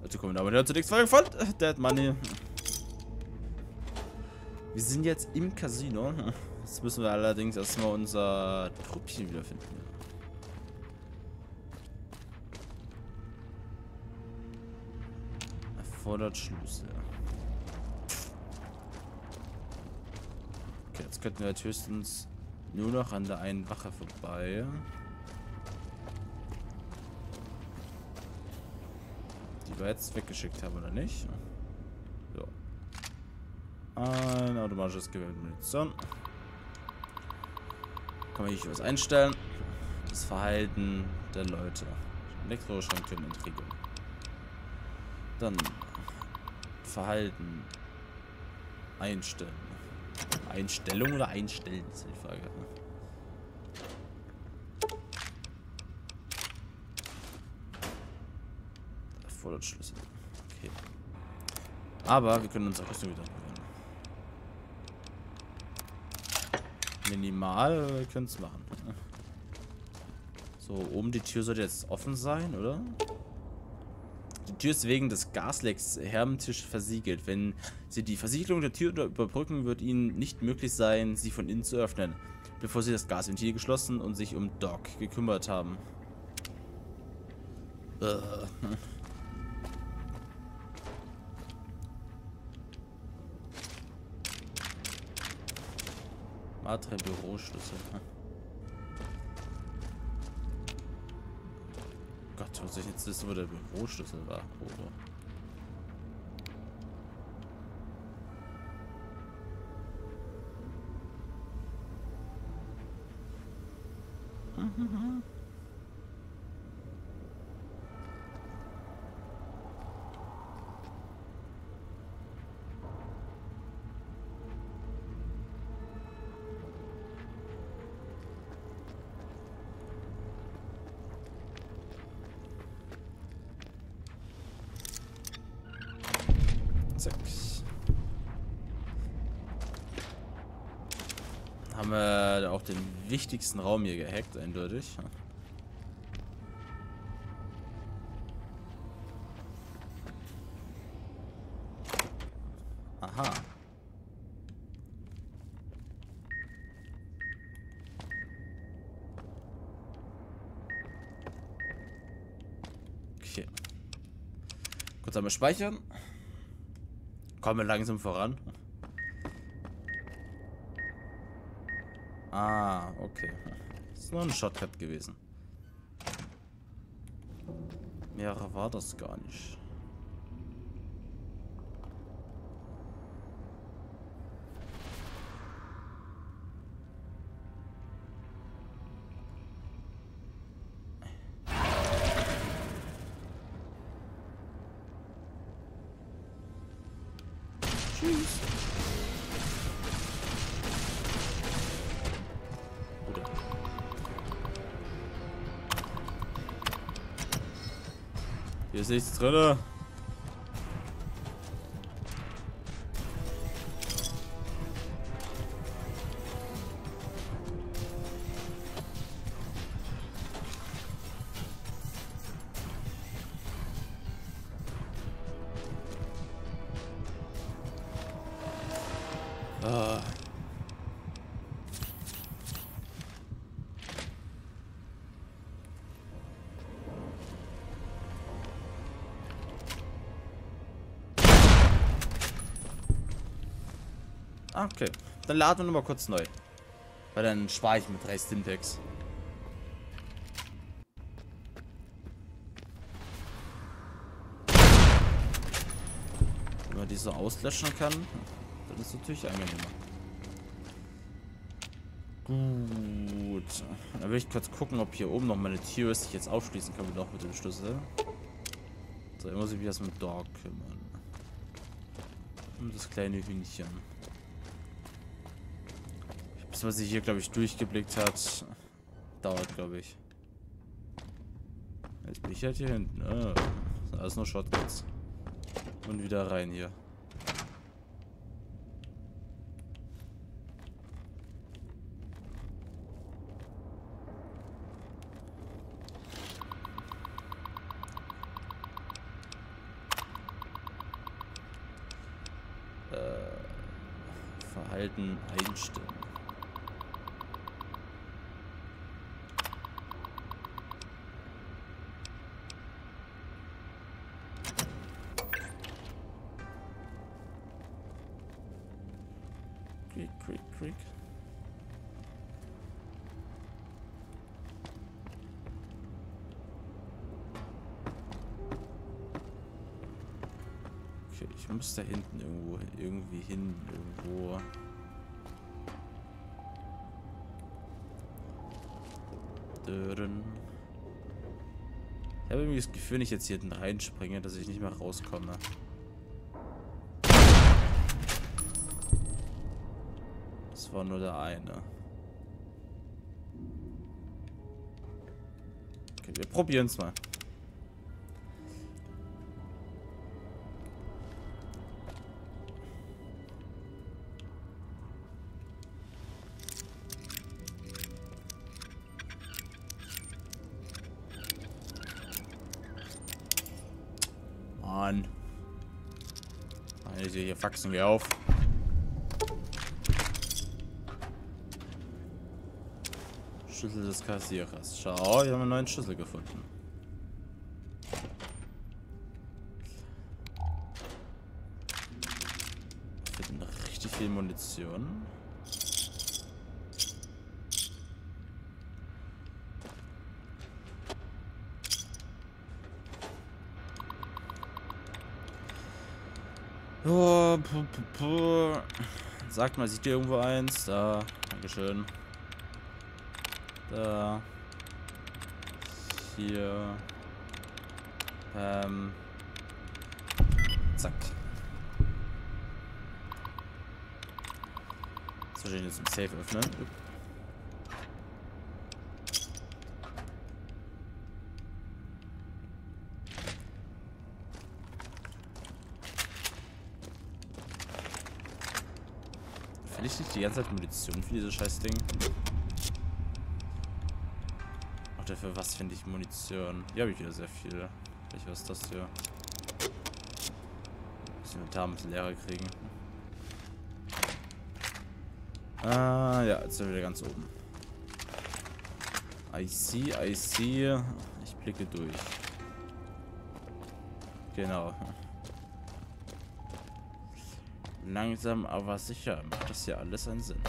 Also kommen wir aber zur nächsten Folge von Dead Money. Wir sind jetzt im Casino. Jetzt müssen wir allerdings erstmal unser Truppchen wiederfinden. Erfordert Schlüssel. Okay, jetzt könnten wir halt höchstens nur noch an der einen Wache vorbei. Die wir jetzt weggeschickt haben, oder nicht? So. Ein automatisches Gewehr mit Munition. Kann man hier was einstellen? Das Verhalten der Leute. Elektroschrank können Entriegeln. Dann Verhalten einstellen. Einstellung oder einstellen, ist die Frage. Erfordert Schlüssel. Okay. Aber wir können unsere Rüstung wieder probieren. Minimal, wir können es machen. So, oben die Tür sollte jetzt offen sein, oder? Die Tür ist wegen des Gaslecks hermetisch versiegelt. Wenn Sie die Versiegelung der Tür überbrücken, wird Ihnen nicht möglich sein, sie von innen zu öffnen, bevor Sie das Gasventil geschlossen und sich um Doc gekümmert haben. Matre Büroschlüssel. Gott, muss ich jetzt wissen, wo der Büroschlüssel war. Oh. Zack. Haben wir auch den wichtigsten Raum hier gehackt, eindeutig. Aha. Okay. Kurz einmal speichern. Kommen wir langsam voran. Ah, okay. Das ist nur ein Shortcut gewesen. Mehrere war das gar nicht. Tschüss. Oder. Hier ist nichts drin. Ah. Okay. Dann laden wir nochmal kurz neu. Weil dann spare ich mit 3 Stimpaks. Wenn man die so auslöschen kann, dann ist es natürlich angenehmer. Gut. Dann will ich kurz gucken, ob hier oben noch mal eine Tür ist, die ich jetzt aufschließen kann, noch mit dem Schlüssel. So, ich muss mich erst mit Dog kümmern. Und das kleine Hühnchen. Bis was sie hier, glaube ich, durchgeblickt hat, dauert, glaube ich. Jetzt bin ich halt hier hinten. Ah, alles nur Shotguns. Und wieder rein hier. Verhalten einstellen. Quick. Okay, ich muss da hinten irgendwie hin, irgendwo. Ich habe irgendwie das Gefühl, wenn ich jetzt hier hinten reinspringe, dass ich nicht mehr rauskomme. Das war nur der eine. Okay, wir probieren es mal. Mann. Hier faxen wir auf. Schlüssel des Kassierers. Schau, wir haben einen neuen Schlüssel gefunden. Wir finden richtig viel Munition. Oh, sagt mal, sieht ihr irgendwo eins? Da. Dankeschön. Da. Hier. Zack. Soll ich jetzt im Safe öffnen? Will ich nicht die ganze Zeit Munition für dieses scheiß Ding? Ach, dafür was finde ich Munition? Hier habe ich wieder sehr viel. Vielleicht was ist das hier? Das Inventar ein bisschen leerer kriegen. Ah, ja, jetzt sind wir wieder ganz oben. I see. Ich blicke durch. Genau. Langsam, aber sicher macht das ja alles einen Sinn.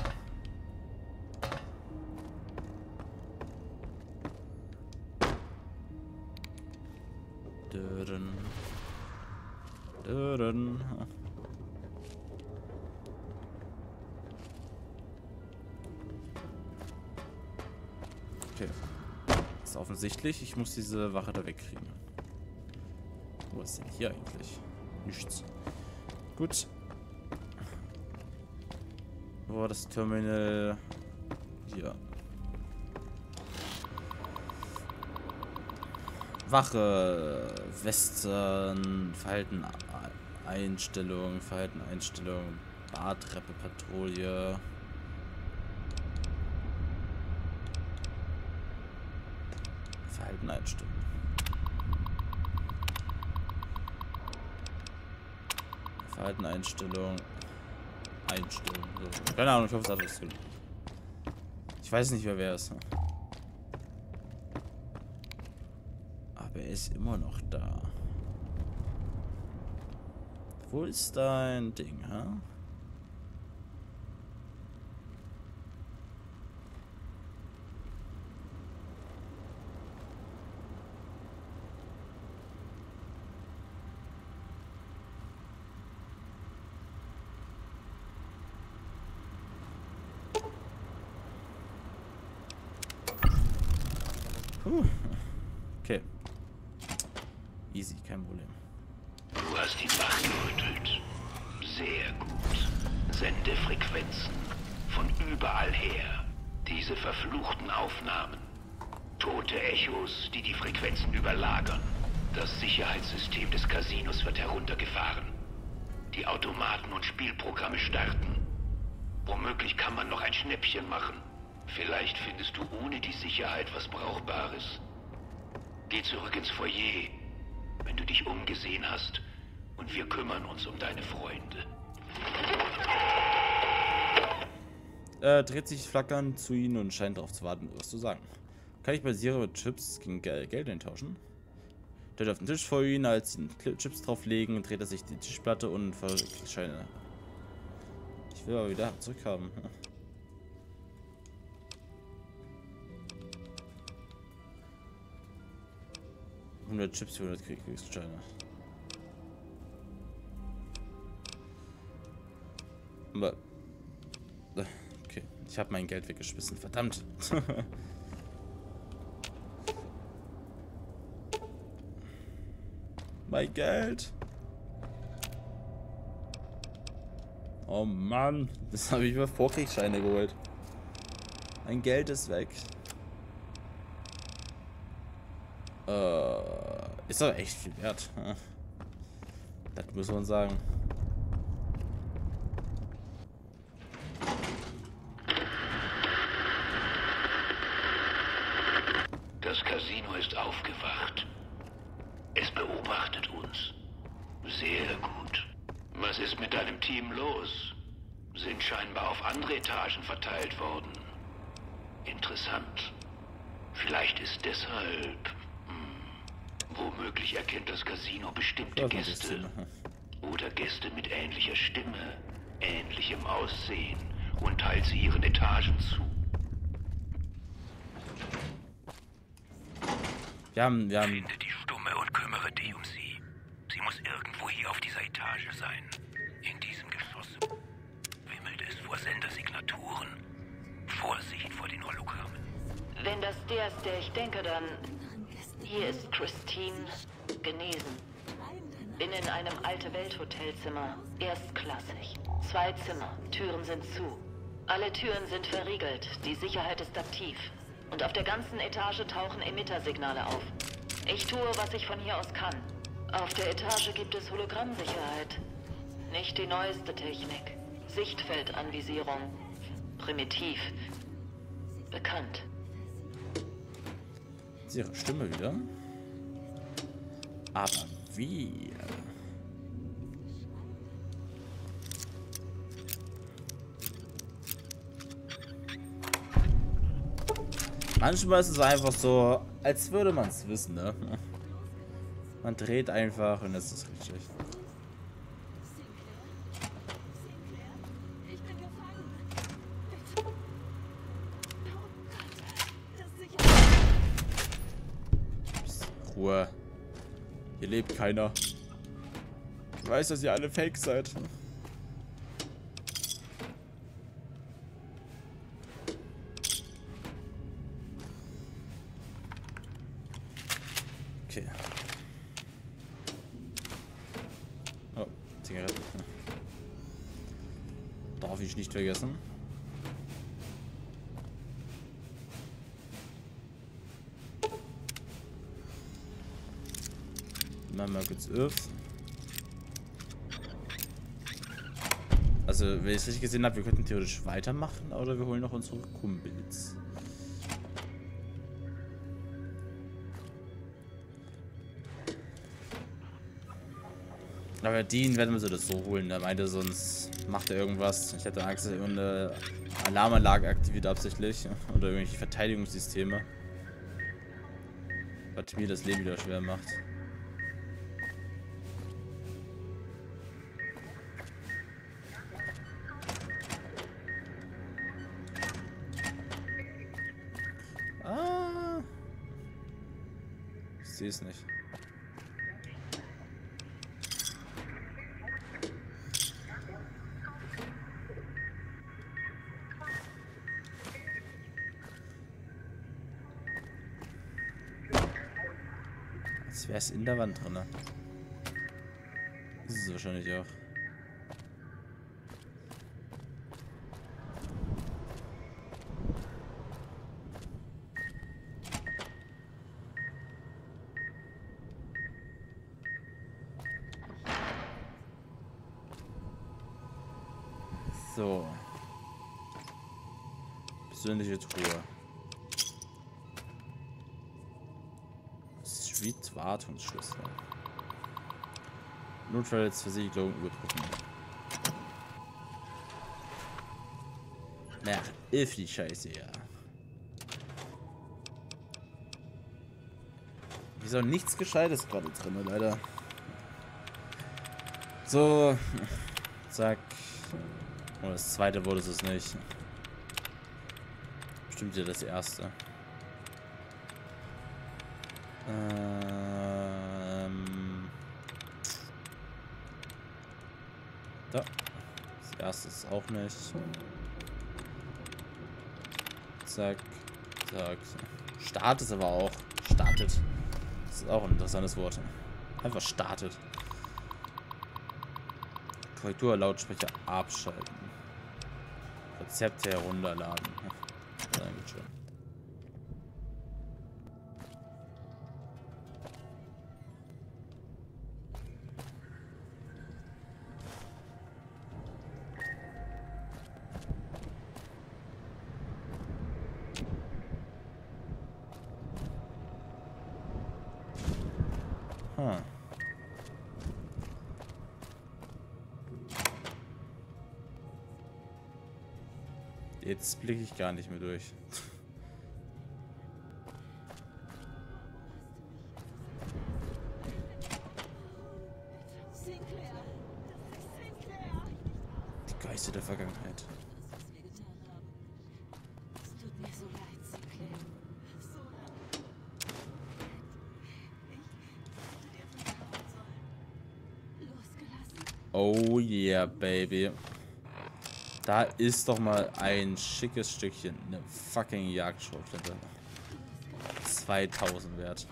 Okay. Ist offensichtlich, ich muss diese Wache da wegkriegen. Was ist denn hier eigentlich? Nichts. Gut. Wo war das Terminal? Hier. Wache, Western, Verhalten, Einstellung, Bartreppe, Patrouille. Verhalten, Einstellung. Verhalten, Einstellung. So. Keine Ahnung, ich hoffe, es hat was zu tun. Ich weiß nicht, wer es ist. Aber er ist immer noch da. Wo ist dein Ding, hä? Okay. Easy, kein Problem. Du hast ihn wachgerüttelt. Sehr gut. Sende Frequenzen. Von überall her. Diese verfluchten Aufnahmen. Tote Echos, die die Frequenzen überlagern. Das Sicherheitssystem des Casinos wird heruntergefahren. Die Automaten und Spielprogramme starten. Womöglich kann man noch ein Schnäppchen machen. Vielleicht findest du ohne die Sicherheit was Brauchbares. Geh zurück ins Foyer, wenn du dich umgesehen hast, und wir kümmern uns um deine Freunde. dreht sich flackernd zu ihnen und scheint darauf zu warten, was zu sagen. Kann ich bei Zero Chips gegen Geld eintauschen? Der auf den Tisch vor ihnen, als sie Chips drauflegen, dreht er sich die Tischplatte und verkriegt Scheine. Ich will aber wieder zurückhaben. 100 Chips für 100 Kriegsscheine. Aber... Okay, ich habe mein Geld weggeschmissen, verdammt. Mein Geld. Oh Mann, das habe ich über Vorkriegsscheine geholt. Mein Geld ist weg. Ist aber echt viel wert. Das muss man sagen. Das Casino ist aufgewacht. Es beobachtet uns. Sehr gut. Was ist mit deinem Team los? Sind scheinbar auf andere Etagen verteilt worden. Interessant. Vielleicht ist deshalb... Womöglich erkennt das Casino bestimmte Gäste. Oder Gäste mit ähnlicher Stimme, ähnlichem Aussehen und teilt sie ihren Etagen zu. Wir haben... Finde die Stumme und kümmere dich um sie. Sie muss irgendwo hier auf dieser Etage sein. In diesem Geschoss wimmelt es vor Sendersignaturen. Vorsicht vor den Hologrammen. Wenn das der ist, der ich denke, dann... Hier ist Christine, genesen. Bin in einem Alte-Welt-Hotelzimmer, erstklassig. 2 Zimmer, Türen sind zu. Alle Türen sind verriegelt, die Sicherheit ist aktiv. Und auf der ganzen Etage tauchen Emittersignale auf. Ich tue, was ich von hier aus kann. Auf der Etage gibt es Hologrammsicherheit. Nicht die neueste Technik. Sichtfeldanvisierung. Primitiv. Bekannt. Ihre Stimme wieder. Aber wie? Manchmal ist es einfach so, als würde man es wissen, ne? Man dreht einfach und es ist richtig. Ruhe. Hier lebt keiner. Ich weiß, dass ihr alle fake seid. Okay. Oh, Zigarette. Darf ich nicht vergessen. Mal kurz Earth. Also, wenn ich es richtig gesehen habe, wir könnten theoretisch weitermachen, oder wir holen noch unsere Kumpels. Aber den werden wir so das so holen. Er meinte, sonst macht er irgendwas. Ich hatte Angst, dass er irgendeine Alarmanlage aktiviert absichtlich. Oder irgendwelche Verteidigungssysteme. Was mir das Leben wieder schwer macht. Ich sehe es nicht. Als wäre es in der Wand drin. Ist es wahrscheinlich auch. So. Persönliche Truhe. Street-Wartungsschlüssel. Notfallsversiegelung überprüfen. Na, ist die Scheiße, ja. Hier ist auch nichts Gescheites gerade drin, leider. So. Zack. Oh, das zweite wurde es nicht. Bestimmt ja das erste. Da. Das erste ist auch nicht. Zack. Zack. Start ist aber auch. Startet. Das ist auch ein interessantes Wort. Einfach startet. Korrektur, Lautsprecher abschalten. Rezepte herunterladen. Dankeschön. Jetzt blicke ich gar nicht mehr durch. Die Geister der Vergangenheit. Oh yeah, baby. Da ist doch mal ein schickes Stückchen. Eine fucking Jagdschrotflinte. 2000 wert.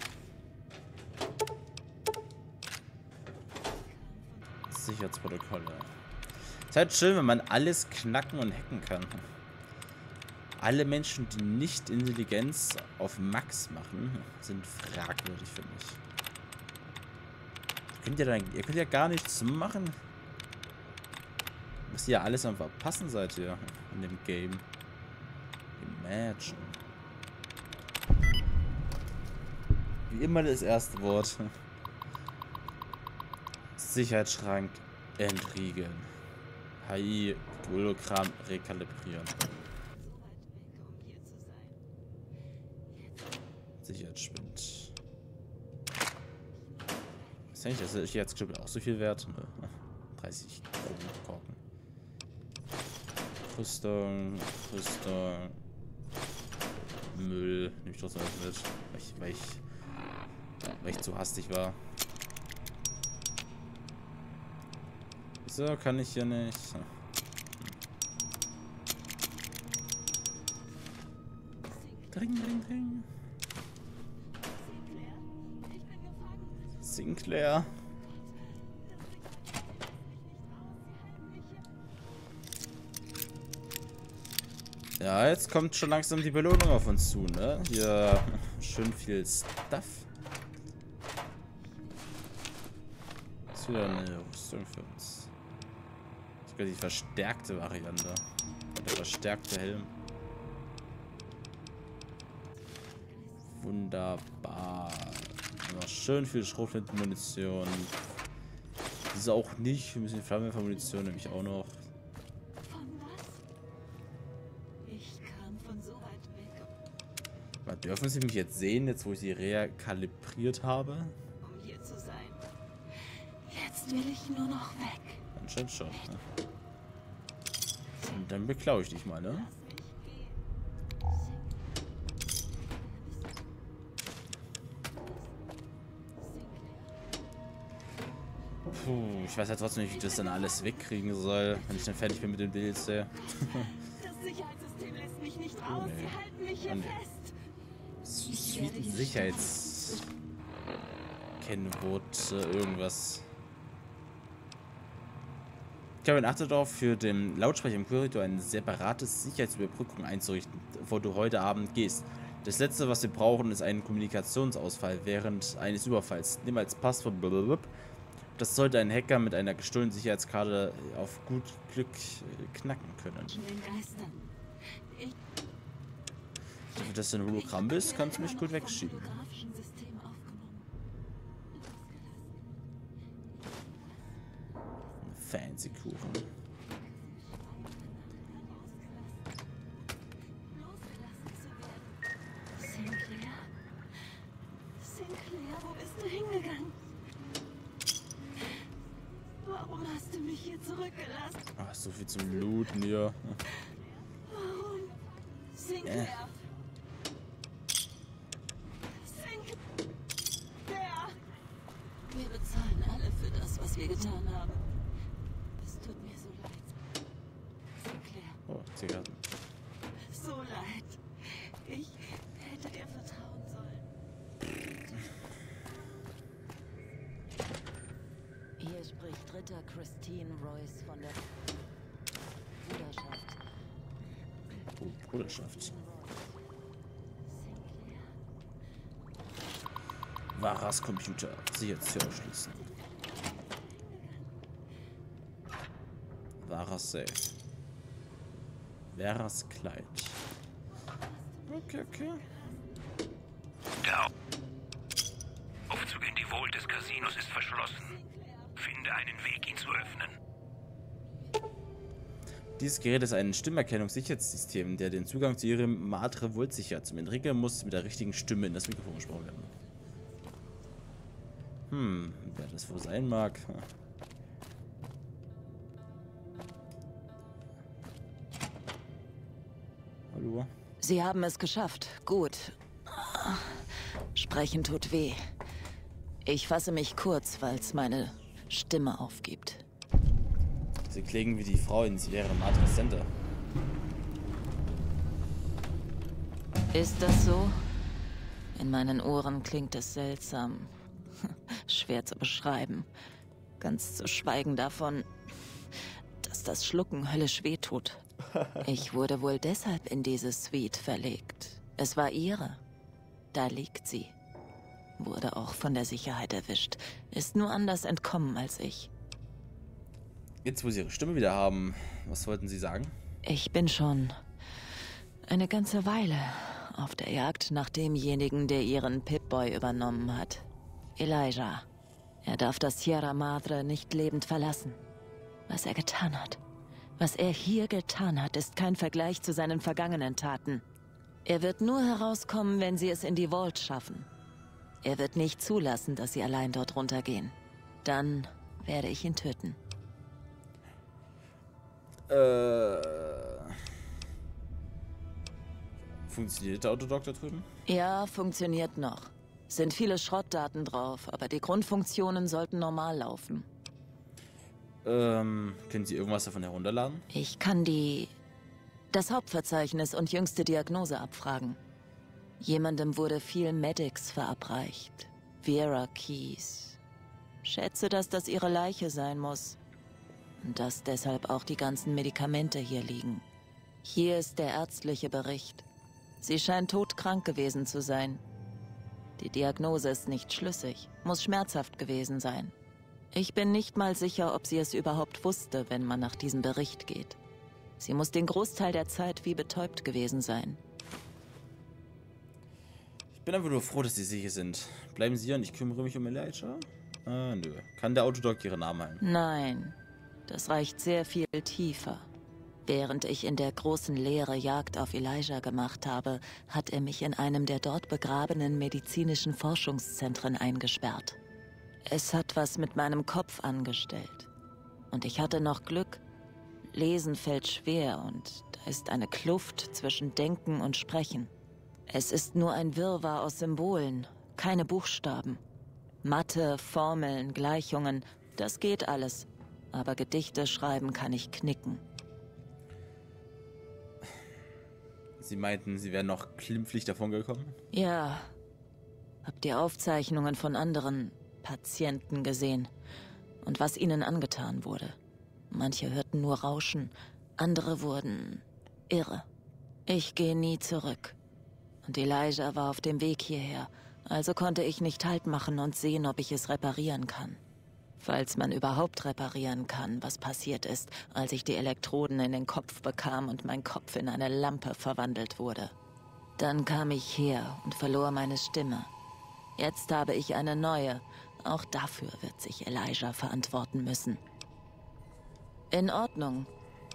Sicherheitsprotokolle. Ist halt schön, wenn man alles knacken und hacken kann. Alle Menschen, die nicht Intelligenz auf Max machen, sind fragwürdig für mich. Ihr könnt ja gar nichts machen. Müsst ihr ja alles am Verpassen seid ihr in dem Game. Imagine. Wie immer das erste Wort. Sicherheitsschrank entriegeln. HI Hologramm rekalibrieren. Sicherheitsspind. Was denke ich, das ist jetzt auch so viel wert? 30 Korken. Rüstung, Rüstung, Müll, nehme ich trotzdem alles mit, weil ich zu hastig war. Wieso kann ich hier nicht? Dring, dring, dring. Sinclair. Ja, jetzt kommt schon langsam die Belohnung auf uns zu, ne? Hier schön viel Stuff. Das ist wieder eine Rüstung für uns. Sogar die verstärkte Variante. Der verstärkte Helm. Wunderbar. Ja, schön viel Schrotflintenmunition. Das ist auch nicht. Wir müssen die Flammenwerfer-Munition nämlich auch noch. Dürfen Sie mich jetzt sehen, jetzt wo ich sie rekalibriert habe? Um hier zu sein. Jetzt will ich nur noch weg. Anscheinend schon. Ne? Und dann beklaue ich dich mal, ne? Puh, ich weiß ja trotzdem nicht, wie ich das dann alles wegkriegen soll, wenn ich dann fertig bin mit dem DLC. Das Sicherheitssystem lässt mich nicht raus. Nee. Sie halten mich hier fest. Sicherheitskennwort irgendwas. Kevin, achte darauf, für den Lautsprecher im Korridor ein separates Sicherheitsüberbrückung einzurichten, bevor du heute Abend gehst. Das letzte, was wir brauchen, ist ein Kommunikationsausfall während eines Überfalls. Nimm als Passwort blablabla. Das sollte ein Hacker mit einer gestohlenen Sicherheitskarte auf gut Glück knacken können. Wenn du das ein Hologramm bist, kannst du mich gut wegschieben. Fancy Kuchen. hier zurückgelassen. Ach, so viel zum Looten hier. Warum? Sinclair. Sinclair. Wir bezahlen alle für das, was wir getan haben. Es tut mir so leid. Sinclair. Oh, Zigaretten. So leid. Ich hätte dir vertrauen sollen. Hier spricht Ritter Christine Royce von der Bruderschaft. Oh, Bruderschaft. Varas Computer. Sicherheitstür ausschließen. Varas Safe. Veras Kleid. Okay. Der Aufzug in die Vault des Casinos ist verschlossen. Finde einen Weg, ihn zu öffnen. Dieses Gerät ist ein Stimmerkennungssicherheitssystem, der den Zugang zu ihrem Matre Vault sichert. Zum Entriegeln muss mit der richtigen Stimme in das Mikrofon gesprochen werden. Wer das wohl sein mag. Hallo? Sie haben es geschafft. Gut. Sprechen tut weh. Ich fasse mich kurz, weil es meine Stimme aufgibt. Sie klingen wie die Frau in Sierra Madre Center. Ist das so? In meinen Ohren klingt es seltsam. Schwer zu beschreiben. Ganz zu schweigen davon, dass das Schlucken höllisch wehtut. Ich wurde wohl deshalb in diese Suite verlegt. Es war ihre. Da liegt sie. Wurde auch von der Sicherheit erwischt. Ist nur anders entkommen als ich. Jetzt, wo Sie Ihre Stimme wieder haben, was wollten Sie sagen? Ich bin schon eine ganze Weile auf der Jagd nach demjenigen, der ihren Pip-Boy übernommen hat. Elijah. Er darf das Sierra Madre nicht lebend verlassen. Was er getan hat, was er hier getan hat, ist kein Vergleich zu seinen vergangenen Taten. Er wird nur herauskommen, wenn sie es in die Vault schaffen. Er wird nicht zulassen, dass sie allein dort runtergehen. Dann werde ich ihn töten. Funktioniert der Autodoc da drüben? Ja, funktioniert noch. Sind viele Schrottdaten drauf, aber die Grundfunktionen sollten normal laufen. Können Sie irgendwas davon herunterladen? Ich kann das Hauptverzeichnis und jüngste Diagnose abfragen. Jemandem wurde viel Medics verabreicht. Vera Keys. Schätze, dass das ihre Leiche sein muss. Und dass deshalb auch die ganzen Medikamente hier liegen. Hier ist der ärztliche Bericht. Sie scheint todkrank gewesen zu sein. Die Diagnose ist nicht schlüssig, muss schmerzhaft gewesen sein. Ich bin nicht mal sicher, ob sie es überhaupt wusste, wenn man nach diesem Bericht geht. Sie muss den Großteil der Zeit wie betäubt gewesen sein. Ich bin einfach nur froh, dass Sie sicher sind. Bleiben Sie hier und ich kümmere mich um Elijah? Ah, nö. Kann der Autodoc Ihren Namen heilen? Nein, das reicht sehr viel tiefer. Während ich in der großen Leere Jagd auf Elijah gemacht habe, hat er mich in einem der dort begrabenen medizinischen Forschungszentren eingesperrt. Es hat was mit meinem Kopf angestellt. Und ich hatte noch Glück. Lesen fällt schwer und da ist eine Kluft zwischen Denken und Sprechen. Es ist nur ein Wirrwarr aus Symbolen, keine Buchstaben. Mathe, Formeln, Gleichungen, das geht alles. Aber Gedichte schreiben kann ich knicken. Sie meinten, Sie wären noch glimpflich davon gekommen? Ja. Hab die Aufzeichnungen von anderen Patienten gesehen und was ihnen angetan wurde. Manche hörten nur Rauschen, andere wurden irre. Ich gehe nie zurück. Und Elijah war auf dem Weg hierher, also konnte ich nicht Halt machen und sehen, ob ich es reparieren kann. Falls man überhaupt reparieren kann, was passiert ist, als ich die Elektroden in den Kopf bekam und mein Kopf in eine Lampe verwandelt wurde. Dann kam ich her und verlor meine Stimme. Jetzt habe ich eine neue. Auch dafür wird sich Elijah verantworten müssen. In Ordnung.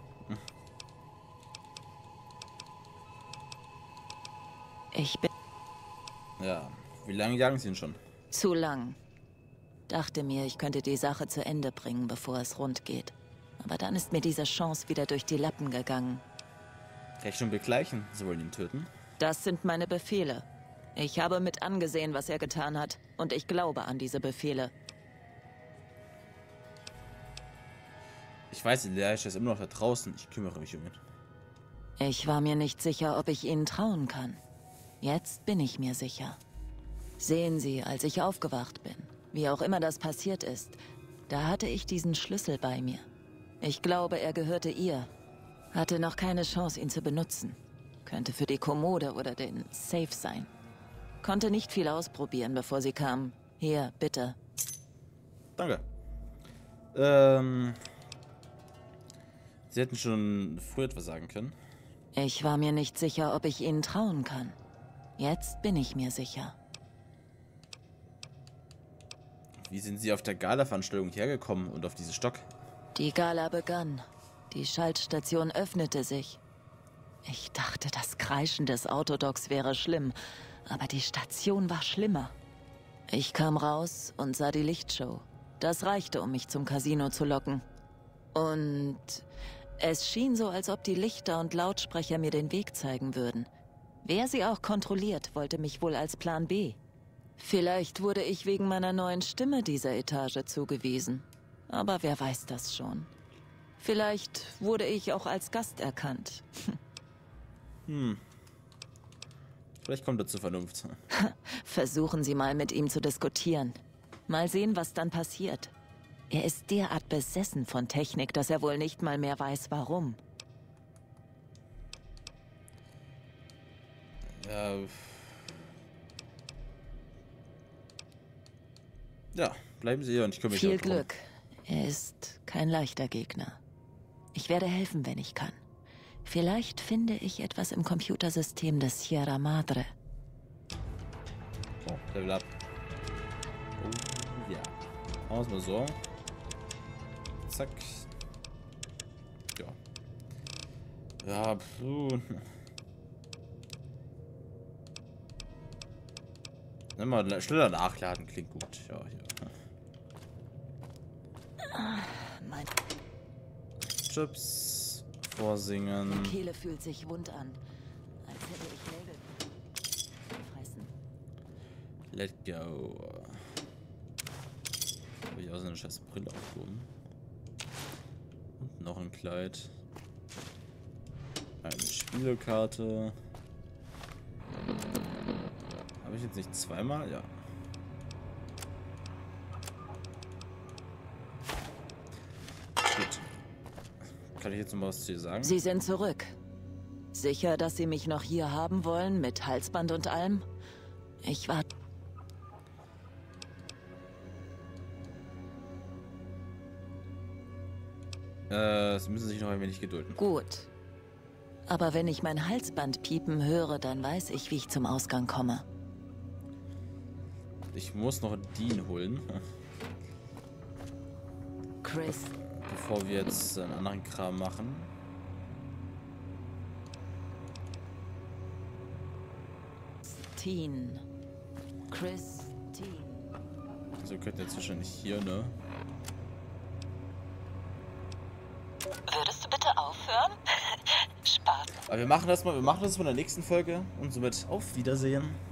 Ich bin... Ja, wie lange jagen Sie ihn schon? Zu lang. Dachte mir, ich könnte die Sache zu Ende bringen, bevor es rund geht. Aber dann ist mir diese Chance wieder durch die Lappen gegangen. Rechnung begleichen. Sie wollen ihn töten. Das sind meine Befehle. Ich habe mit angesehen, was er getan hat. Und ich glaube an diese Befehle. Ich weiß, Elijah ist immer noch da draußen. Ich kümmere mich um ihn. Ich war mir nicht sicher, ob ich Ihnen trauen kann. Jetzt bin ich mir sicher. Sehen Sie, als ich aufgewacht bin, wie auch immer das passiert ist, da hatte ich diesen Schlüssel bei mir. Ich glaube, er gehörte ihr. Hatte noch keine Chance, ihn zu benutzen. Könnte für die Kommode oder den Safe sein. Konnte nicht viel ausprobieren, bevor sie kam. Hier, bitte. Danke. Sie hätten schon früher etwas sagen können. Ich war mir nicht sicher, ob ich Ihnen trauen kann. Jetzt bin ich mir sicher. Wie sind Sie auf der Gala-Veranstaltung hergekommen und auf diesen Stock? Die Gala begann. Die Schaltstation öffnete sich. Ich dachte, das Kreischen des Autodocs wäre schlimm, aber die Station war schlimmer. Ich kam raus und sah die Lichtshow. Das reichte, um mich zum Casino zu locken. Und es schien so, als ob die Lichter und Lautsprecher mir den Weg zeigen würden. Wer sie auch kontrolliert, wollte mich wohl als Plan B. Vielleicht wurde ich wegen meiner neuen Stimme dieser Etage zugewiesen. Aber wer weiß das schon. Vielleicht wurde ich auch als Gast erkannt. Vielleicht kommt er zur Vernunft. Versuchen Sie mal mit ihm zu diskutieren. Mal sehen, was dann passiert. Er ist derart besessen von Technik, dass er wohl nicht mal mehr weiß, warum. Ja, bleiben Sie hier und ich kümmere mich Viel auch drum. Glück. Er ist kein leichter Gegner. Ich werde helfen, wenn ich kann. Vielleicht finde ich etwas im Computersystem des Sierra Madre. Oh, Level up. Oh, ja. Machen wir es mal so. Zack. Ja. Ja, mal schneller nachladen, klingt gut. Ja, ja. Mein Chips vorsingen. Kehle fühlt sich wund an, als hätte ich Nägel gefressen. Let go. Habe ich auch so eine scheiß Brille aufgehoben. Und noch ein Kleid. Eine Spielkarte. Habe ich jetzt nicht zweimal? Ja. Gut. Kann ich jetzt noch was zu dir sagen? Sie sind zurück. Sicher, dass Sie mich noch hier haben wollen, mit Halsband und allem? Ich war... Sie müssen sich noch ein wenig gedulden. Gut. Aber wenn ich mein Halsband piepen höre, dann weiß ich, wie ich zum Ausgang komme. Ich muss noch Dean holen. Chris, Bevor wir jetzt einen anderen Kram machen. Chris, Also wir könnten jetzt wahrscheinlich hier, ne? Würdest du bitte aufhören? Spaß. Aber wir machen das mal in der nächsten Folge und somit auf Wiedersehen.